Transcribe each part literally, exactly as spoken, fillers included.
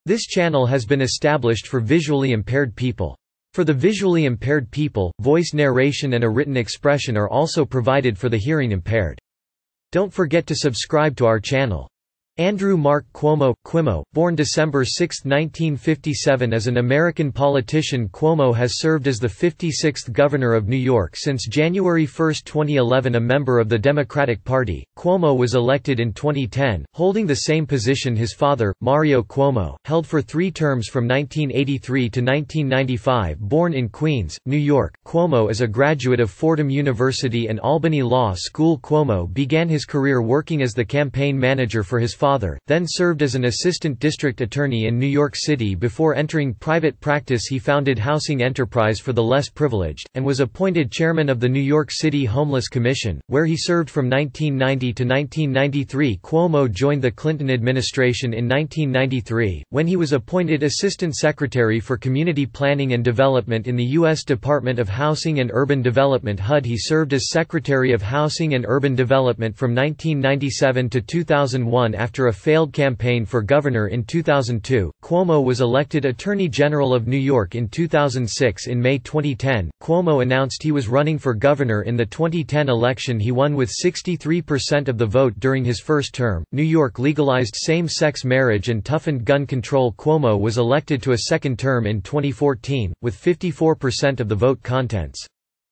This channel has been established for visually impaired people. For the visually impaired people, voice narration and a written expression are also provided for the hearing impaired. Don't forget to subscribe to our channel. Andrew Mark Cuomo, ʻkwoʊmoʊ, born December sixth nineteen fifty-seven is an American politician. Cuomo has served as the fifty-sixth Governor of New York since January first twenty eleven. A member of the Democratic Party, Cuomo was elected in twenty ten, holding the same position his father, Mario Cuomo, held for three terms from nineteen eighty-three to nineteen ninety-five. Born in Queens, New York, Cuomo is a graduate of Fordham University and Albany Law School. Cuomo began his career working as the campaign manager for his father, then served as an assistant district attorney in New York City before entering private practice. He founded Housing Enterprise for the Less Privileged, and was appointed chairman of the New York City Homeless Commission, where he served from nineteen ninety to nineteen ninety-three. Cuomo joined the Clinton administration in nineteen ninety-three, when he was appointed Assistant Secretary for Community Planning and Development in the U S Department of Housing and Urban Development (H U D). He served as Secretary of Housing and Urban Development from nineteen ninety-seven to two thousand one. After a failed campaign for governor in two thousand two, Cuomo was elected Attorney General of New York in two thousand six. In May twenty ten, Cuomo announced he was running for governor in the twenty ten election. He won with sixty-three percent of the vote during his first term. New York legalized same-sex marriage and toughened gun control. Cuomo was elected to a second term in twenty fourteen, with fifty-four percent of the vote contents.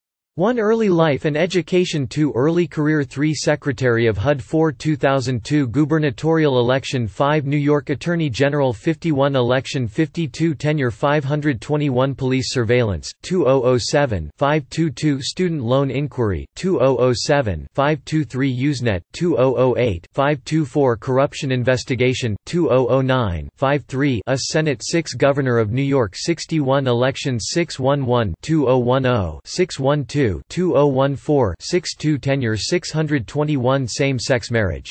one Early life and education. two Early career. three Secretary of H U D. four two thousand two Gubernatorial election. five New York Attorney General. fifty-one Election. fifty-two Tenure. five hundred twenty-one Police surveillance. two thousand seven five twenty-two Student loan inquiry. two thousand seven five twenty-three Usenet. two thousand eight five twenty-four Corruption investigation. two thousand nine five three U S Senate. six Governor of New York. sixty-one Elections. six eleven two thousand ten six twelve two thousand fourteen sixty-two Tenure. six hundred twenty-one Same-sex marriage.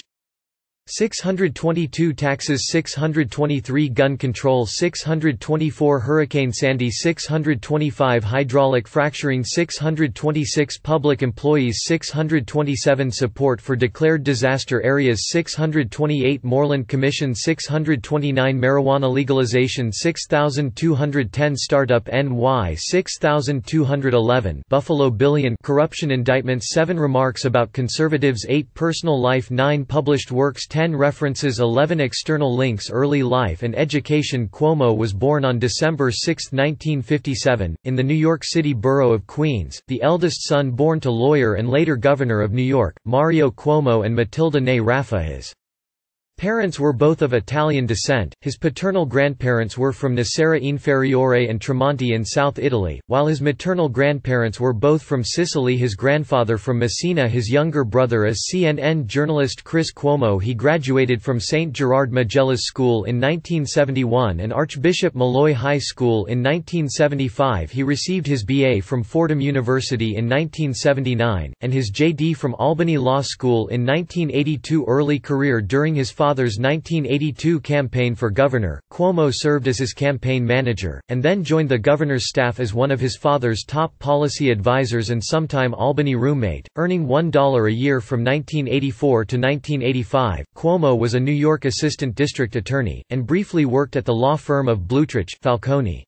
six hundred twenty-two Taxes. six hundred twenty-three Gun control. six hundred twenty-four Hurricane Sandy. six hundred twenty-five Hydraulic fracturing. six hundred twenty-six Public employees. six hundred twenty-seven Support for declared disaster areas. six hundred twenty-eight Moreland Commission. six hundred twenty-nine Marijuana legalization. six thousand two hundred ten Startup N Y. six thousand two hundred eleven Buffalo Billion corruption indictments. seven Remarks about conservatives. eight Personal life. nine Published works. ten References. eleven External links. Early life and education. Cuomo was born on December sixth nineteen fifty-seven, in the New York City borough of Queens, the eldest son born to lawyer and later governor of New York, Mario Cuomo and Matilda née Raffa. His parents were both of Italian descent. His paternal grandparents were from Nocera Inferiore and Tremonti in South Italy, while his maternal grandparents were both from Sicily. His grandfather from Messina. His younger brother is C N N journalist Chris Cuomo. He graduated from Saint Gerard Magellan School in nineteen seventy-one and Archbishop Molloy High School in nineteen seventy-five. He received his B A from Fordham University in nineteen seventy-nine, and his J D from Albany Law School in nineteen eighty-two. Early career. During his father's nineteen eighty-two campaign for governor, Cuomo served as his campaign manager, and then joined the governor's staff as one of his father's top policy advisors and sometime Albany roommate, earning one dollar a year from nineteen eighty-four to nineteen eighty-five. Cuomo was a New York assistant district attorney, and briefly worked at the law firm of Blutrich, Falcone.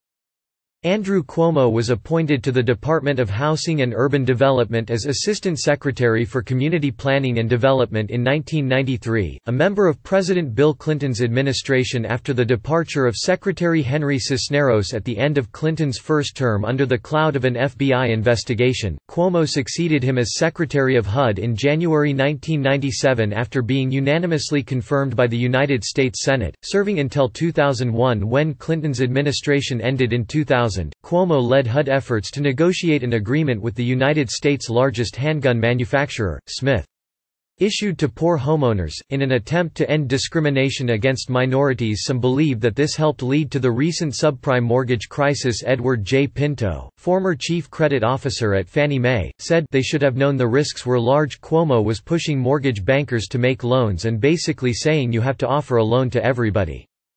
Andrew Cuomo was appointed to the Department of Housing and Urban Development as Assistant Secretary for Community Planning and Development in nineteen ninety-three, a member of President Bill Clinton's administration after the departure of Secretary Henry Cisneros at the end of Clinton's first term under the cloud of an F B I investigation. Cuomo succeeded him as Secretary of H U D in January nineteen ninety-seven after being unanimously confirmed by the United States Senate, serving until two thousand one when Clinton's administration ended in two thousand. Cuomo led H U D efforts to negotiate an agreement with the United States' largest handgun manufacturer, Smith. Issued to poor homeowners, in an attempt to end discrimination against minorities. Some believe that this helped lead to the recent subprime mortgage crisis. Edward J. Pinto, former chief credit officer at Fannie Mae, said, "They should have known the risks were large." Cuomo was pushing mortgage bankers to make loans and basically saying you have to offer a loan to everybody.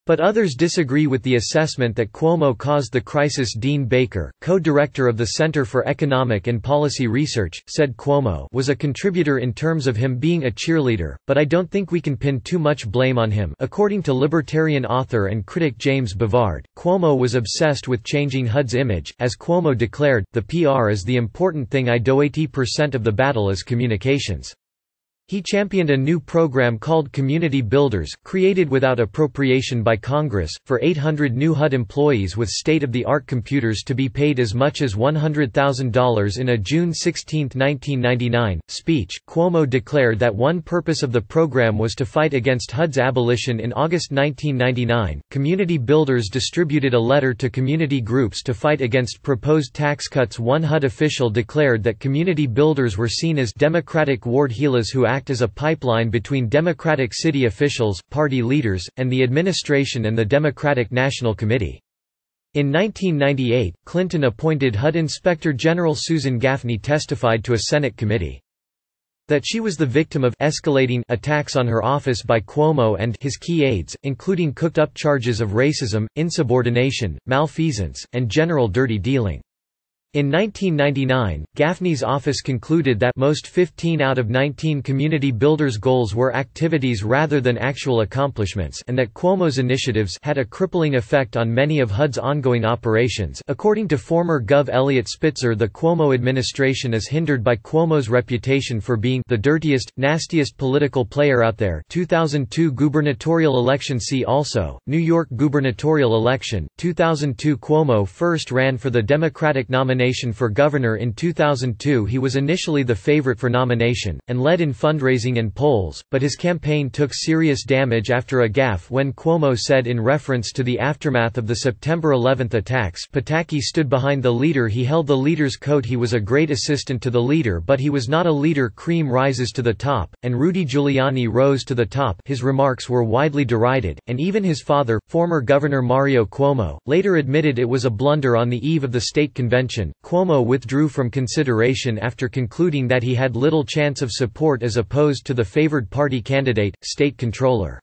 But others disagree with the assessment that Cuomo caused the crisis. Dean Baker, co-director of the Center for Economic and Policy Research, said Cuomo was a contributor in terms of him being a cheerleader, but I don't think we can pin too much blame on him. According to libertarian author and critic James Bovard, Cuomo was obsessed with changing H U D's image. As Cuomo declared, "The P R is the important thing. I do eighty percent of the battle is communications." He championed a new program called Community Builders, created without appropriation by Congress, for eight hundred new H U D employees with state-of-the-art computers to be paid as much as one hundred thousand dollars. In a June sixteenth nineteen ninety-nine, speech, Cuomo declared that one purpose of the program was to fight against H U D's abolition. In August nineteen ninety-nine, Community Builders distributed a letter to community groups to fight against proposed tax cuts. One H U D official declared that Community Builders were seen as Democratic ward heelers who act as a pipeline between Democratic city officials, party leaders, and the administration and the Democratic National Committee. In nineteen ninety-eight, Clinton appointed H U D Inspector General Susan Gaffney testified to a Senate committee that she was the victim of escalating attacks on her office by Cuomo and his key aides, including cooked-up charges of racism, insubordination, malfeasance, and general dirty dealing. In nineteen ninety-nine, Gaffney's office concluded that most fifteen out of nineteen Community Builders' goals were activities rather than actual accomplishments, and that Cuomo's initiatives had a crippling effect on many of H U D's ongoing operations. According to former Gov Eliot Spitzer, the Cuomo administration is hindered by Cuomo's reputation for being the dirtiest, nastiest political player out there. two thousand two gubernatorial election. See also New York gubernatorial election. two thousand two Cuomo first ran for the Democratic nomination for governor in two thousand two. He was initially the favorite for nomination, and led in fundraising and polls, but his campaign took serious damage after a gaffe when Cuomo said in reference to the aftermath of the September eleventh attacks, Pataki stood behind the leader. He held the leader's coat. He was a great assistant to the leader, but he was not a leader. Cream rises to the top, and Rudy Giuliani rose to the top. His remarks were widely derided, and even his father, former Governor Mario Cuomo, later admitted it was a blunder. On the eve of the state convention, Cuomo withdrew from consideration after concluding that he had little chance of support as opposed to the favored party candidate, state controller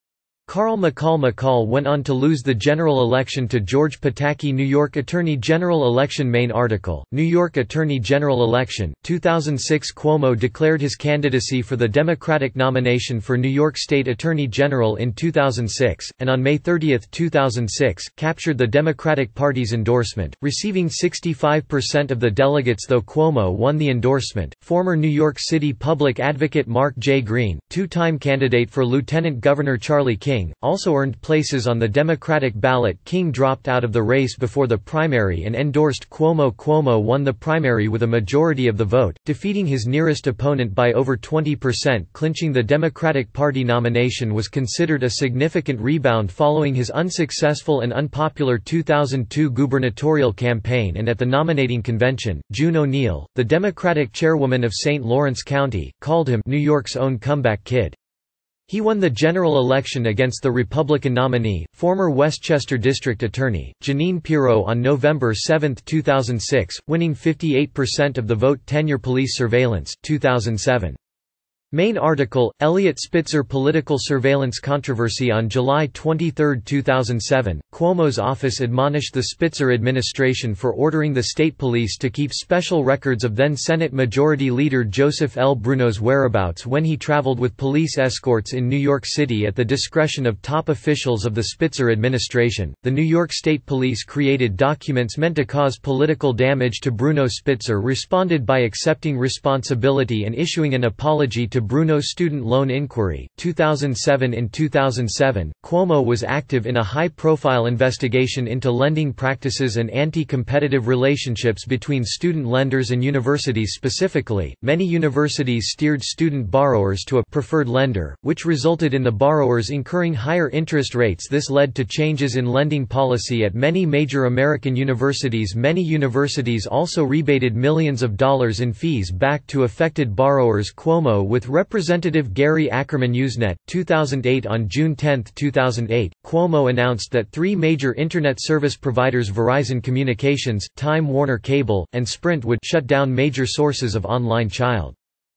Carl McCall. McCall went on to lose the general election to George Pataki. New York Attorney General election. Main article, New York Attorney General election, two thousand six. Cuomo declared his candidacy for the Democratic nomination for New York State Attorney General in two thousand six, and on May thirtieth two thousand six, captured the Democratic Party's endorsement, receiving sixty-five percent of the delegates. Though Cuomo won the endorsement, former New York City public advocate Mark J. Green, two-time candidate for Lieutenant Governor Charlie King, also earned places on the Democratic ballot. King dropped out of the race before the primary and endorsed Cuomo. Cuomo won the primary with a majority of the vote, defeating his nearest opponent by over twenty percent. Clinching the Democratic Party nomination was considered a significant rebound following his unsuccessful and unpopular two thousand two gubernatorial campaign. And at the nominating convention, June O'Neill, the Democratic chairwoman of Saint Lawrence County, called him New York's own comeback kid. He won the general election against the Republican nominee, former Westchester District Attorney, Jeanine Pirro, on November seventh two thousand six, winning fifty-eight percent of the vote. Tenure. Police surveillance, two thousand seven. Main article, Eliot Spitzer political surveillance controversy. On July twenty-third two thousand seven, Cuomo's office admonished the Spitzer administration for ordering the state police to keep special records of then Senate Majority Leader Joseph L. Bruno's whereabouts when he traveled with police escorts in New York City. At the discretion of top officials of the Spitzer administration, the New York State Police created documents meant to cause political damage to Bruno. Spitzer responded by accepting responsibility and issuing an apology to Bruno's student loan inquiry, two thousand seven. In two thousand seven, Cuomo was active in a high-profile investigation into lending practices and anti-competitive relationships between student lenders and universities. Specifically, many universities steered student borrowers to a preferred lender, which resulted in the borrowers incurring higher interest rates. This led to changes in lending policy at many major American universities. Many universities also rebated millions of dollars in fees back to affected borrowers. Cuomo with Representative Gary Ackerman. Usenet, two thousand eight. On June tenth two thousand eight, Cuomo announced that three major Internet service providers, Verizon Communications, Time Warner Cable, and Sprint, would shut down major sources of online child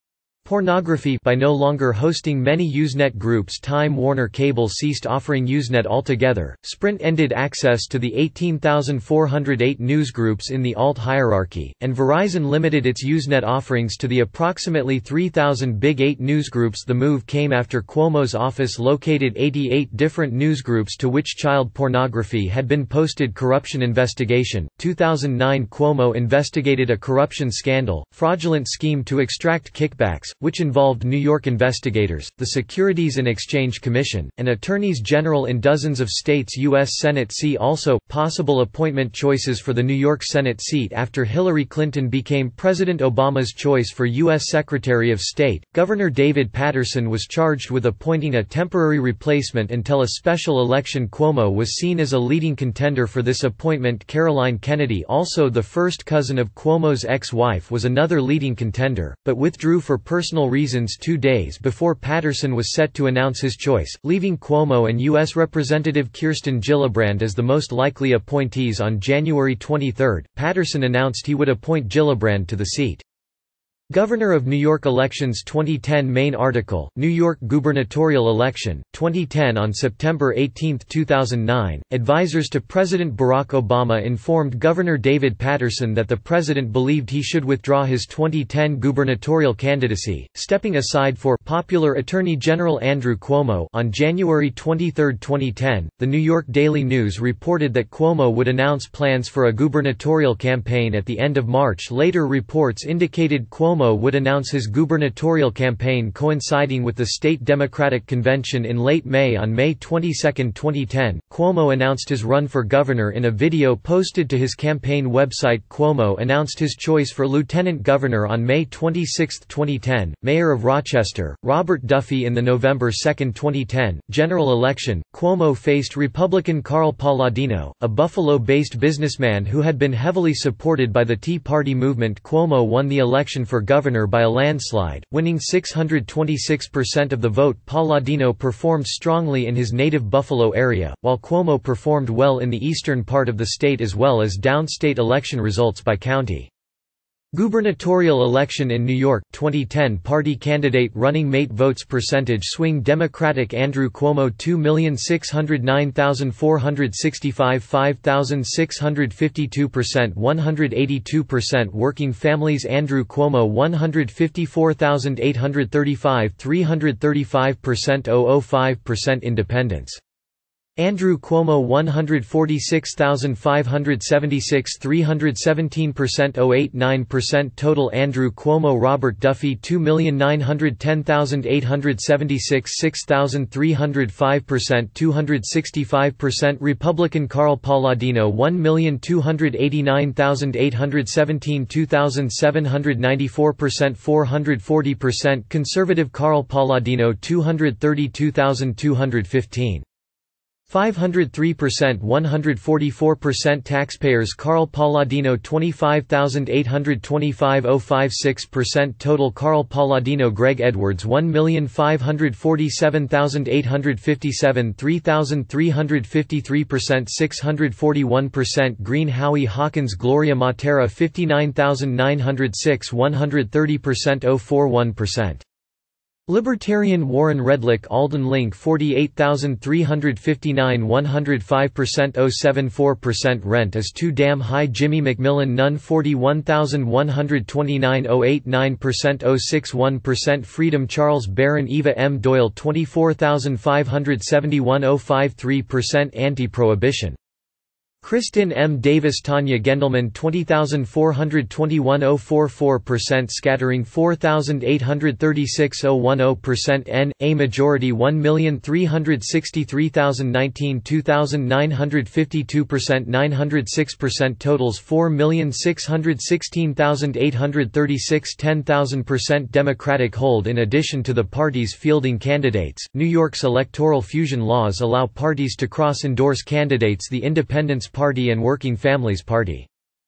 Pornography. By no longer hosting many Usenet groups, Time Warner Cable ceased offering Usenet altogether. Sprint ended access to the eighteen thousand four hundred eight newsgroups in the alt hierarchy, and Verizon limited its Usenet offerings to the approximately three thousand Big Eight newsgroups. The move came after Cuomo's office located eighty-eight different newsgroups to which child pornography had been posted. Corruption investigation. two thousand nine Cuomo investigated a corruption scandal, fraudulent scheme to extract kickbacks, which involved New York investigators, the Securities and Exchange Commission, and attorneys general in dozens of states. U S Senate. See also possible appointment choices for the New York Senate seat after Hillary Clinton became President. Obama's choice for U S Secretary of State, Governor David Paterson, was charged with appointing a temporary replacement until a special election. Cuomo was seen as a leading contender for this appointment. Caroline Kennedy, also the first cousin of Cuomo's ex-wife, was another leading contender, but withdrew for personal personal reasons two days before Paterson was set to announce his choice, leaving Cuomo and U S Representative Kirsten Gillibrand as the most likely appointees. On January twenty-third, Paterson announced he would appoint Gillibrand to the seat. Governor of New York elections twenty ten main article, New York gubernatorial election, twenty ten. On September eighteenth two thousand nine, advisors to President Barack Obama informed Governor David Paterson that the president believed he should withdraw his twenty ten gubernatorial candidacy, stepping aside for popular Attorney General Andrew Cuomo. On January twenty-third twenty ten, the New York Daily News reported that Cuomo would announce plans for a gubernatorial campaign at the end of March. Later reports indicated Cuomo would announce his gubernatorial campaign coinciding with the state Democratic Convention in late May. On May twenty-second twenty ten, Cuomo announced his run for governor in a video posted to his campaign website. Cuomo announced his choice for lieutenant governor on May twenty-sixth twenty ten, mayor of Rochester, Robert Duffy. In the November second twenty ten, general election, Cuomo faced Republican Carl Palladino, a Buffalo-based businessman who had been heavily supported by the Tea Party movement. Cuomo won the election for governor by a landslide, winning six hundred twenty-six percent of the vote. Palladino performed strongly in his native Buffalo area, while Cuomo performed well in the eastern part of the state as well as downstate. Election results by county. Gubernatorial election in New York, twenty ten. Party candidate running mate votes percentage swing. Democratic Andrew Cuomo two million six hundred nine thousand four hundred sixty-five, five thousand six hundred fifty-two percent, one hundred eighty-two percent. Working families Andrew Cuomo one hundred fifty-four thousand eight hundred thirty-five, three hundred thirty-five percent, zero zero five percent. Independents Andrew Cuomo one hundred forty-six thousand five hundred seventy-six, three hundred seventeen percent, zero point eight nine percent. Total Andrew Cuomo Robert Duffy two million nine hundred ten thousand eight hundred seventy-six, six thousand three hundred five percent, two hundred sixty-five percent. Republican Carl Palladino one million two hundred eighty-nine thousand eight hundred seventeen, two thousand seven hundred ninety-four percent, four hundred forty percent. Conservative Carl Palladino two hundred thirty-two thousand two hundred fifteen. five hundred three percent, one hundred forty-four percent. Taxpayers Carl Palladino twenty-five thousand eight hundred twenty-five, zero point five six percent. Total Carl Palladino Greg Edwards one million five hundred forty-seven thousand eight hundred fifty-seven, three thousand three hundred fifty-three percent, six hundred forty-one percent. Green Howie Hawkins Gloria Matera fifty-nine thousand nine hundred six, one hundred thirty percent, zero point four one percent. Libertarian Warren Redlick Alden Link forty-eight thousand three hundred fifty-nine, one hundred five percent, zero point seven four percent. Rent is too damn high. Jimmy McMillan Nunn forty-one thousand one hundred twenty-nine, zero point eight nine percent, zero point six one percent. Freedom Charles Barron Eva M. Doyle twenty-four thousand five hundred seventy-one, zero point five three percent. Anti-prohibition Kristen M. Davis Tanya Gendelman twenty thousand four hundred twenty-one, zero point four four percent. Scattering four thousand eight hundred thirty-six, zero point ten percent. N. A majority one million three hundred sixty-three thousand nineteen, two thousand nine hundred fifty-two percent, nine hundred six percent. Totals four million six hundred sixteen thousand eight hundred thirty-six, ten thousand percent. Democratic hold. In addition to the parties fielding candidates, New York's electoral fusion laws allow parties to cross-endorse candidates. The Independence Party and Working Families Party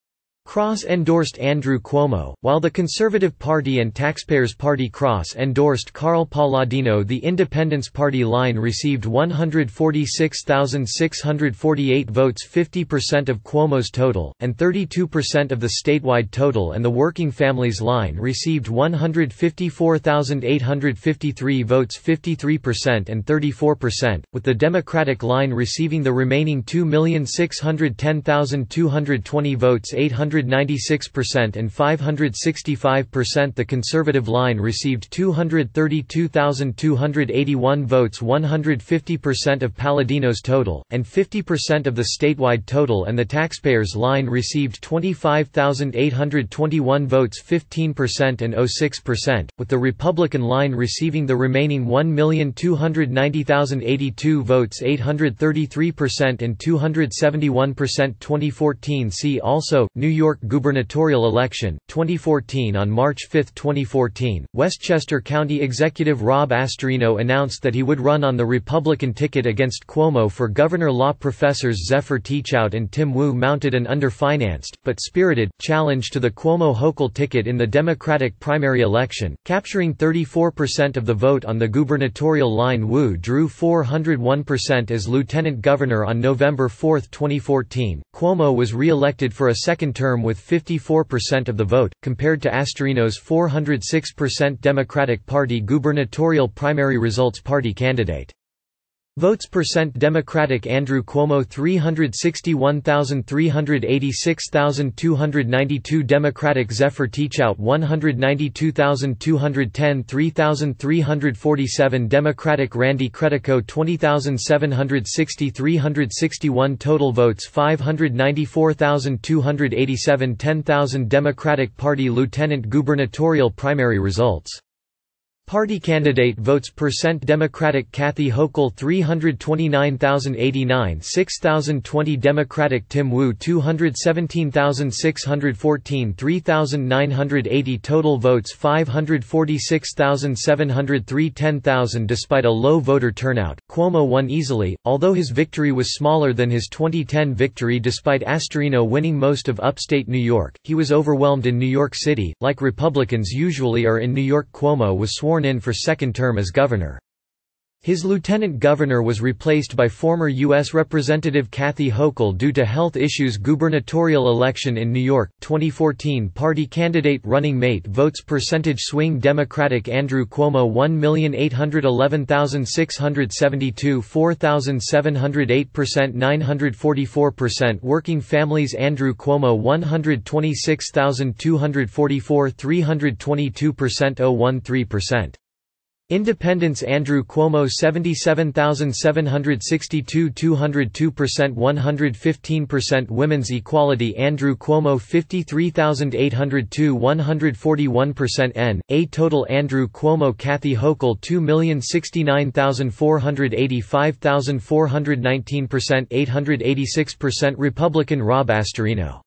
Cross-endorsed Andrew Cuomo, while the Conservative Party and Taxpayers Party cross-endorsed Carl Palladino. The Independence Party line received one hundred forty-six thousand six hundred forty-eight votes, fifty percent of Cuomo's total, and thirty-two percent of the statewide total, and the Working Families line received one hundred fifty-four thousand eight hundred fifty-three votes, fifty-three percent and thirty-four percent, with the Democratic line receiving the remaining two million six hundred ten thousand two hundred twenty votes, eight hundred ninety-six percent and five hundred sixty-five percent. The Conservative line received two hundred thirty-two thousand two hundred eighty-one votes, one hundred fifty percent of Palladino's total, and fifty percent of the statewide total, and the Taxpayers line received twenty-five thousand eight hundred twenty-one votes, fifteen percent and zero point six percent, with the Republican line receiving the remaining one million two hundred ninety thousand eighty-two votes, eight hundred thirty-three percent and two hundred seventy-one percent. twenty fourteen. See also, New York gubernatorial election, twenty fourteen. On March fifth twenty fourteen, Westchester County Executive Rob Astorino announced that he would run on the Republican ticket against Cuomo for governor. Law professors Zephyr Teachout and Tim Wu mounted an under-financed, but spirited, challenge to the Cuomo-Hochul ticket in the Democratic primary election, capturing thirty-four percent of the vote on the gubernatorial line. Wu drew four hundred one percent as lieutenant governor. On November fourth twenty fourteen, Cuomo was re-elected for a second term with fifty-four percent of the vote, compared to Astorino's four hundred six percent. Democratic Party gubernatorial primary results. Party candidate votes percent. Democratic Andrew Cuomo three hundred sixty-one thousand three hundred eighty-six thousand two hundred ninety-two. Democratic Zephyr Teachout one hundred ninety-two thousand two hundred ten, three thousand three hundred forty-seven. Democratic Randy Credico twenty thousand seven hundred sixty, three hundred sixty-one. Total votes five hundred ninety-four thousand two hundred eighty-seven, ten thousand. Democratic Party lieutenant gubernatorial primary results. Party candidate votes percent. Democratic Kathy Hochul three hundred twenty-nine thousand eighty-nine, six thousand twenty. Democratic Tim Wu two hundred seventeen thousand six hundred fourteen, three thousand nine hundred eighty. Total votes five hundred forty-six thousand seven hundred three, ten thousand. Despite a low voter turnout, Cuomo won easily, although his victory was smaller than his twenty ten victory. Despite Astorino winning most of upstate New York, he was overwhelmed in New York City, like Republicans usually are in New York. Cuomo was sworn in for second term as governor. His lieutenant governor was replaced by former U S Representative Kathy Hochul due to health issues. Gubernatorial election in New York, twenty fourteen. Party candidate running mate votes percentage swing. Democratic Andrew Cuomo one million eight hundred eleven thousand six hundred seventy-two, four thousand seven hundred eight percent, nine hundred forty-four percent. Working Families Andrew Cuomo one hundred twenty-six thousand two hundred forty-four, three hundred twenty-two percent, zero point one three percent. Independents Andrew Cuomo seventy-seven thousand seven hundred sixty-two, two hundred two percent, one hundred fifteen percent. Women's Equality Andrew Cuomo fifty-three thousand eight hundred two, one hundred forty-one percent. N A total Andrew Cuomo Kathy Hochul two million sixty-nine thousand four hundred eighty-five thousand four hundred nineteen percent, eight hundred eighty-six percent. Republican Rob Astorino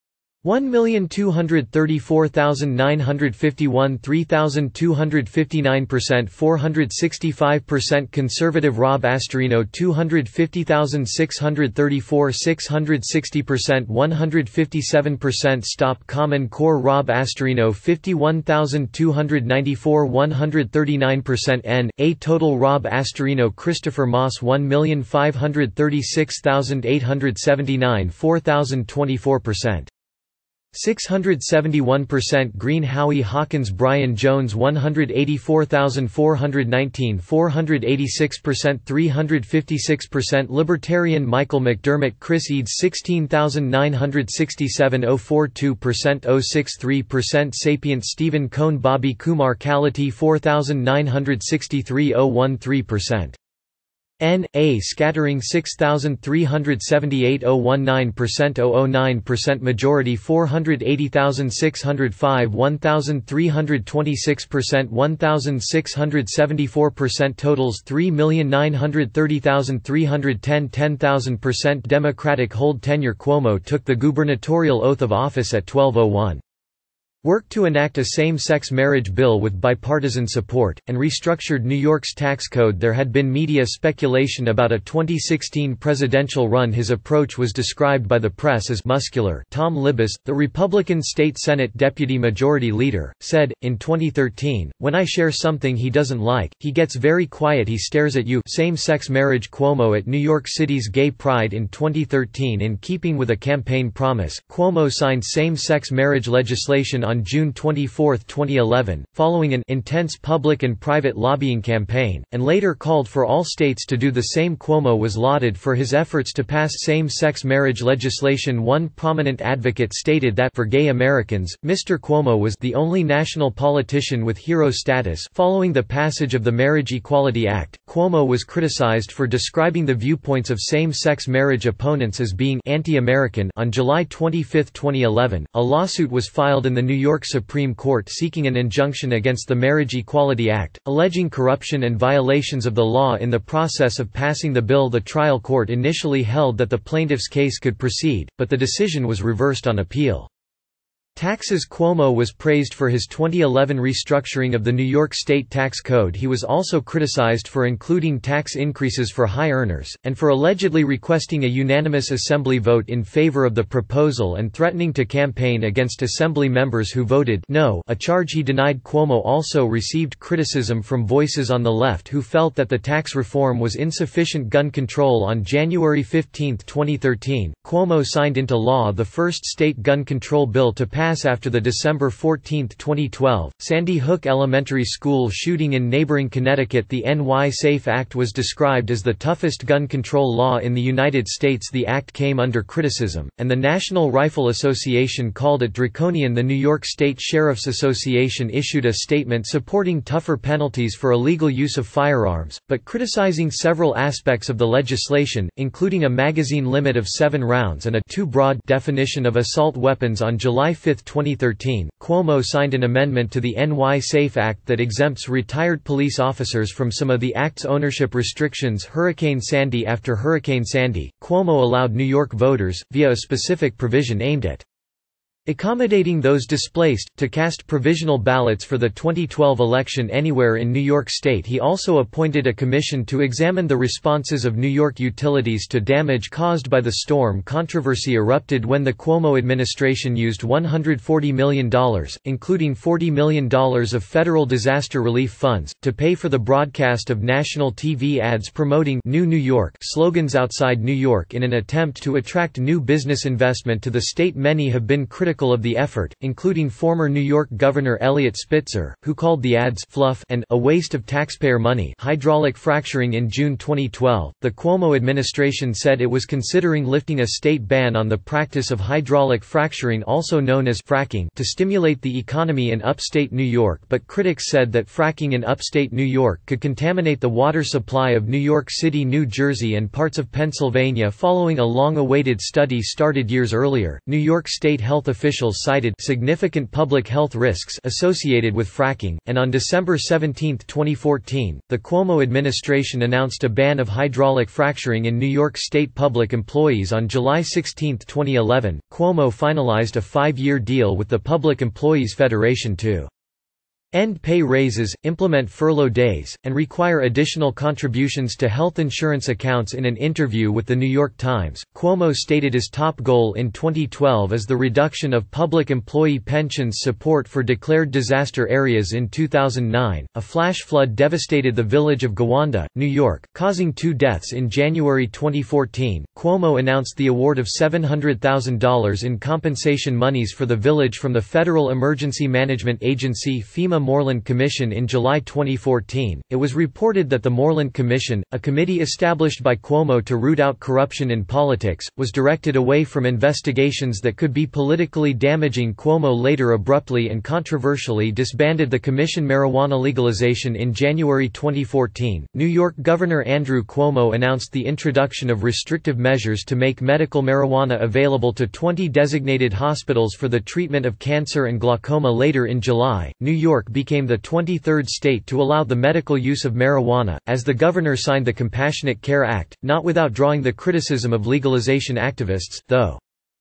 one million two hundred thirty-four thousand nine hundred fifty-one, three thousand two hundred fifty-nine percent, four hundred sixty-five percent. Conservative Rob Astorino two hundred fifty thousand six hundred thirty-four, six hundred sixty percent, one hundred fifty-seven percent. Stop Common Core Rob Astorino fifty-one thousand two hundred ninety-four, one hundred thirty-nine percent. N A total Rob Astorino Christopher Moss one million five hundred thirty-six thousand eight hundred seventy-nine, four thousand twenty-four percent. six hundred seventy-one percent. Green Howie Hawkins Brian Jones one hundred eighty-four thousand four hundred nineteen, four hundred eighty-six percent, three hundred fifty-six percent. Libertarian Michael McDermott Chris Eads sixteen thousand nine hundred sixty-seven, zero point four two percent, zero point six three percent. Sapient Stephen Cohn Bobby Kumar Kality four thousand nine hundred sixty-three, zero point one three percent. N A scattering six thousand three hundred seventy-eight, zero point one nine percent, zero point zero nine percent. Majority four hundred eighty thousand six hundred five, one thousand three hundred twenty-six percent, one thousand six hundred seventy-four percent. Totals three million nine hundred thirty thousand three hundred ten, ten thousand percent. Democratic hold tenure Cuomo took the gubernatorial oath of office at twelve oh one. worked to enact a same-sex marriage bill with bipartisan support, and restructured New York's tax code. There had been media speculation about a twenty sixteen presidential run. His approach was described by the press as muscular. Tom Libous, the Republican State Senate Deputy Majority Leader, said, in twenty thirteen, "When I share something he doesn't like, he gets very quiet, he stares at you." Same-sex marriage. Cuomo at New York City's Gay Pride in twenty thirteen. In keeping with a campaign promise, Cuomo signed same-sex marriage legislation on June twenty-fourth, twenty eleven, following an intense public and private lobbying campaign, and later called for all states to do the same. Cuomo was lauded for his efforts to pass same-sex marriage legislation. One prominent advocate stated that, for gay Americans, Mister Cuomo was the only national politician with hero status. Following the passage of the Marriage Equality Act, Cuomo was criticized for describing the viewpoints of same-sex marriage opponents as being anti-American. On July twenty-fifth, twenty eleven, a lawsuit was filed in the New York Supreme Court seeking an injunction against the Marriage Equality Act, alleging corruption and violations of the law in the process of passing the bill. The trial court initially held that the plaintiff's case could proceed, but the decision was reversed on appeal. Taxes. Cuomo was praised for his twenty eleven restructuring of the New York State tax code. He was also criticized for including tax increases for high earners, and for allegedly requesting a unanimous assembly vote in favor of the proposal and threatening to campaign against assembly members who voted no, a charge he denied. Cuomo also received criticism from voices on the left who felt that the tax reform was insufficient. Gun control. On January fifteenth, twenty thirteen, Cuomo signed into law the first state gun control bill to pass after the December fourteenth, twenty twelve, Sandy Hook Elementary School shooting in neighboring Connecticut. The N Y SAFE Act was described as the toughest gun control law in the United States. The act came under criticism, and the National Rifle Association called it draconian. The New York State Sheriff's Association issued a statement supporting tougher penalties for illegal use of firearms, but criticizing several aspects of the legislation, including a magazine limit of seven rounds and a too broad definition of assault weapons. On July fifth, twenty thirteen, Cuomo signed an amendment to the N Y SAFE Act that exempts retired police officers from some of the act's ownership restrictions. Hurricane Sandy. After Hurricane Sandy, Cuomo allowed New York voters, via a specific provision aimed at accommodating those displaced, to cast provisional ballots for the twenty twelve election anywhere in New York State. He also appointed a commission to examine the responses of New York utilities to damage caused by the storm. Controversy erupted when the Cuomo administration used one hundred forty million dollars, including forty million dollars of federal disaster relief funds, to pay for the broadcast of national T V ads promoting New New York slogans outside New York in an attempt to attract new business investment to the state. Many have been critical of the effort, including former New York Governor Eliot Spitzer, who called the ads fluff and a waste of taxpayer money. Hydraulic fracturing. In June twenty twelve, the Cuomo administration said it was considering lifting a state ban on the practice of hydraulic fracturing, also known as fracking, to stimulate the economy in upstate New York, but critics said that fracking in upstate New York could contaminate the water supply of New York City, New Jersey and parts of Pennsylvania. Following a long-awaited study started years earlier, New York State health officials cited significant public health risks associated with fracking, and on December seventeenth, twenty fourteen, the Cuomo administration announced a ban of hydraulic fracturing in New York State public employees. On July sixteenth, twenty eleven, Cuomo finalized a five-year deal with the Public Employees Federation to end pay raises, implement furlough days, and require additional contributions to health insurance accounts. In an interview with The New York Times, Cuomo stated his top goal in twenty twelve is the reduction of public employee pensions. Support for declared disaster areas. In two thousand nine, a flash flood devastated the village of Gowanda, New York, causing two deaths. In January twenty fourteen, Cuomo announced the award of seven hundred thousand dollars in compensation monies for the village from the Federal Emergency Management Agency FEMA Moreland Commission. In July twenty fourteen, it was reported that the Moreland Commission, a committee established by Cuomo to root out corruption in politics, was directed away from investigations that could be politically damaging. Cuomo later abruptly and controversially disbanded the commission. Marijuana legalization. In January twenty fourteen, New York Governor Andrew Cuomo announced the introduction of restrictive measures to make medical marijuana available to twenty designated hospitals for the treatment of cancer and glaucoma. Later in July, New York became the twenty-third state to allow the medical use of marijuana, as the governor signed the Compassionate Care Act, not without drawing the criticism of legalization activists, though.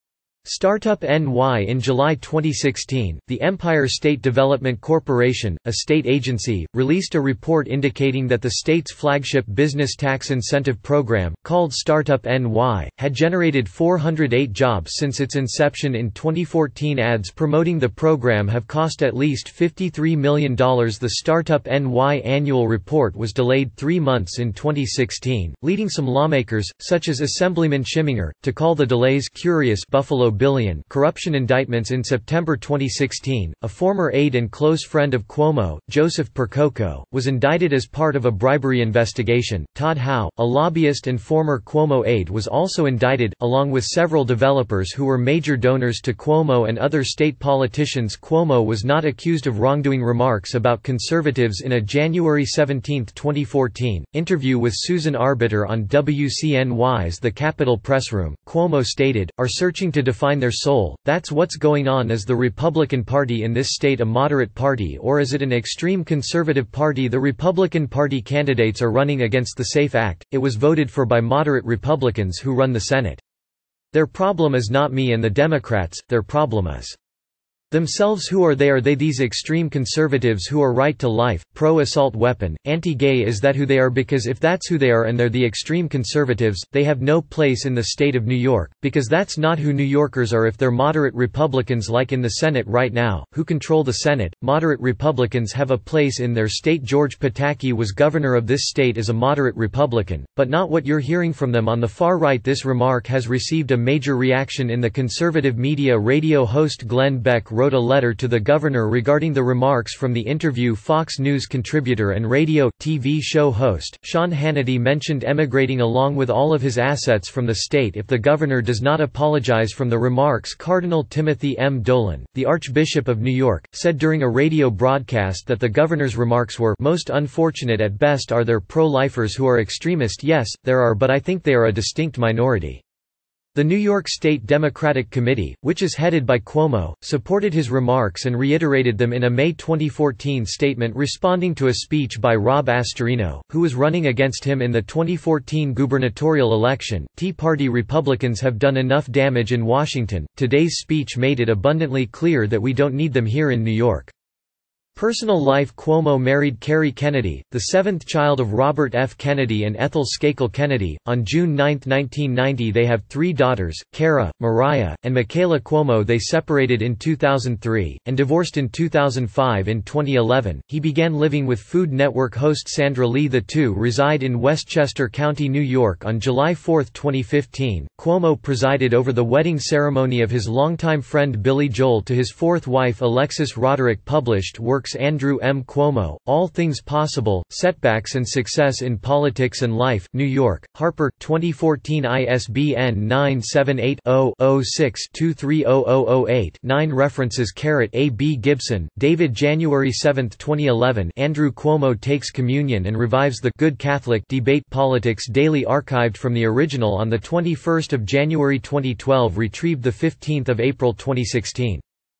Startup N Y. In July twenty sixteen, the Empire State Development Corporation, a state agency, released a report indicating that the state's flagship business tax incentive program, called Startup N Y, had generated four hundred eight jobs since its inception in twenty fourteen. Ads promoting the program have cost at least fifty-three million dollars. The Startup N Y annual report was delayed three months in twenty sixteen, leading some lawmakers, such as Assemblyman Schimminger, to call the delays curious. Buffalo Billion corruption indictments. In September twenty sixteen, a former aide and close friend of Cuomo, Joseph Percoco, was indicted as part of a bribery investigation. Todd Howe, a lobbyist and former Cuomo aide, was also indicted, along with several developers who were major donors to Cuomo and other state politicians. Cuomo was not accused of wrongdoing. Remarks about conservatives. In a January seventeenth twenty fourteen, interview with Susan Arbiter on W C N Y's The Capitol Pressroom, Cuomo stated, "Are searching to define their soul. That's what's going on. Is the Republican Party in this state a moderate party, or is it an extreme conservative party? The Republican Party candidates are running against the SAFE Act. It was voted for by moderate Republicans who run the Senate. Their problem is not me and the Democrats, their problem is themselves. Who are they? Are they these extreme conservatives who are right to life, pro-assault weapon, anti-gay? Is that who they are? Because if that's who they are and they're the extreme conservatives, they have no place in the state of New York, because that's not who New Yorkers are. If they're moderate Republicans like in the Senate right now, who control the Senate, moderate Republicans have a place in their state. George Pataki was governor of this state as a moderate Republican, but not what you're hearing from them on the far right." This remark has received a major reaction in the conservative media. Radio host Glenn Beck wrote a letter to the governor regarding the remarks from the interview. Fox News contributor and radio, T V show host, Sean Hannity mentioned emigrating along with all of his assets from the state if the governor does not apologize from the remarks. Cardinal Timothy M. Dolan, the Archbishop of New York, said during a radio broadcast that the governor's remarks were most unfortunate at best. Are there pro-lifers who are extremist? Yes, there are, but I think they are a distinct minority. The New York State Democratic Committee, which is headed by Cuomo, supported his remarks and reiterated them in a May twenty fourteen statement responding to a speech by Rob Astorino, who was running against him in the twenty fourteen gubernatorial election. Tea Party Republicans have done enough damage in Washington. Today's speech made it abundantly clear that we don't need them here in New York. Personal life. Cuomo married Carrie Kennedy, the seventh child of Robert F. Kennedy and Ethel Skakel Kennedy, on June ninth nineteen ninety. They have three daughters, Cara, Mariah, and Michaela Cuomo. They separated in two thousand three, and divorced in two thousand five. In twenty eleven, he began living with Food Network host Sandra Lee. The two reside in Westchester County, New York. On July fourth twenty fifteen, Cuomo presided over the wedding ceremony of his longtime friend Billy Joel to his fourth wife Alexis Roderick. Published works. Andrew M. Cuomo, All Things Possible, Setbacks and Success in Politics and Life, New York, Harper, twenty fourteen. I S B N nine seven eight, zero, zero six, two three zero zero zero eight nine. References. A. B. Gibson, David. January seventh twenty eleven. Andrew Cuomo takes communion and revives the Good Catholic debate. Politics Daily. Archived from the original on the twenty-first of January twenty twelve. Retrieved the fifteenth of April twenty sixteen.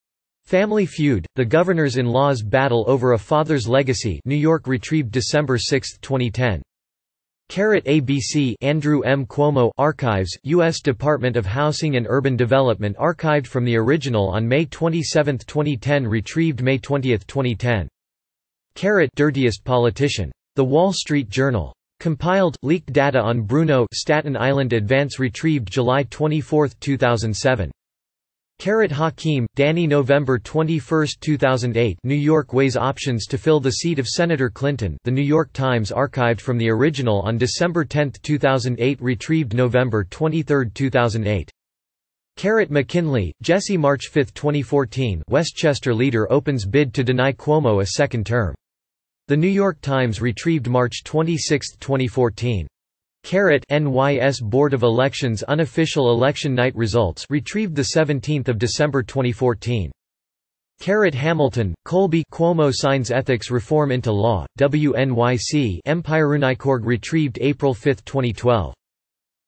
Family Feud, The Governors-in-Law's Battle Over a Father's Legacy, New York. Retrieved December sixth twenty ten. A B C. Andrew M. Cuomo. Archives, U S Department of Housing and Urban Development. Archived from the original on May twenty-seventh twenty ten. Retrieved May twentieth twenty ten. Dirtiest Politician. The Wall Street Journal. Compiled, leaked data on Bruno, Staten Island Advance. Retrieved July twenty-fourth two thousand seven. Hakeem, Danny. November twenty-first two thousand eight. New York weighs options to fill the seat of Senator Clinton. The New York Times. Archived from the original on December tenth two thousand eight. Retrieved November twenty-third two thousand eight. McKinley, Jesse. March fifth twenty fourteen. Westchester leader opens bid to deny Cuomo a second term. The New York Times. Retrieved March twenty-sixth twenty fourteen. N Y S Board of Elections unofficial election night results. Retrieved the seventeenth of December twenty fourteen. Hamilton, Colby. Cuomo signs ethics reform into law. W N Y C. Empire. Retrieved April fifth twenty twelve.